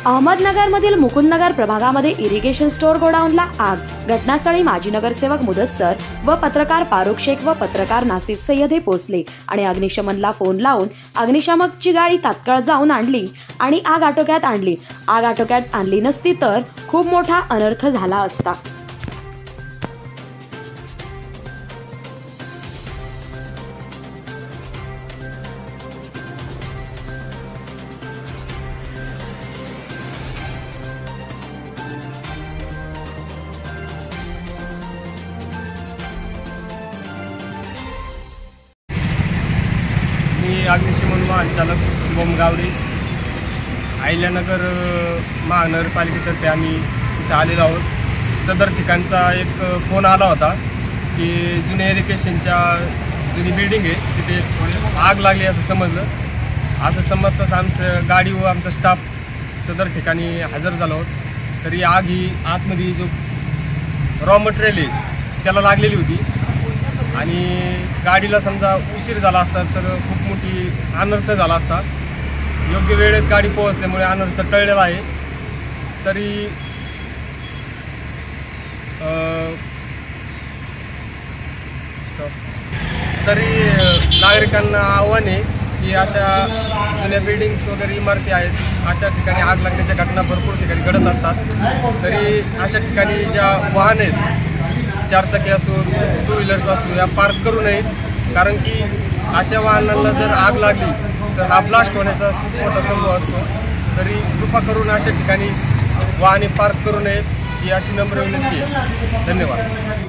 अहमदनगरमधील मुकुंदनगर प्रभागामध्ये irrigation store गोडाऊनला आग। घटनास्थळी माजी नगरसेवक मुदस्सर व पत्रकार फारुख शेख व पत्रकार नासिर सय्यद हे पोहोचले आणि अग्निशमनला फोन लावून अग्निशामकची गाडी तात्काळ जाऊन आणली आणि आग आटोक्यात आणली। आग आटोक्यात आणली नसती तर खूप मोठा अनर्थ झाला असता। मी अग्निशमन महाचालक शुभम गावडे अहिल्यानगर महानगरपालिकेतर्फे आम्ही इथं आलेलो आहोत। सदर ठिकाणचा एक फोन आला होता की जुन्या इरिगेशनच्या जुनी बिल्डिंग आहे तिथे आग लागली असं समजलं। असं समजताच आमचं गाडी व आमचा स्टाफ सदर ठिकाणी हजर झालो आहोत। तरी आग ही आतमध्ये जो रॉ मटेरियल आहे त्याला लागलेली होती आणि गाडीला समजा उशीर झाला असता तर खूप मोठी अनर्थ झाला असता। योग्य वेळेत गाडी पोहोचल्यामुळे अनर्थ टळलेला आहे। तरी नागरिकांना आव्हान आहे की अशा जुन्या बिल्डिंग्स वगैरे इमारती आहेत अशा ठिकाणी आग लागण्याच्या घटना भरपूर ठिकाणी घडत असतात। तरी अशा ठिकाणी ज्या वाहन आहेत चारचाकी असो टू व्हीलर्स असो या पार्क करू नयेत, कारण की अशा वाहनांना जर आग लागली तर हा ब्लास्ट होण्याचा खूप मोठा संभव असतो। तरी कृपा करून अशा ठिकाणी वाहने पार्क करू नयेत ही अशी नम्र विनंती आहे। धन्यवाद।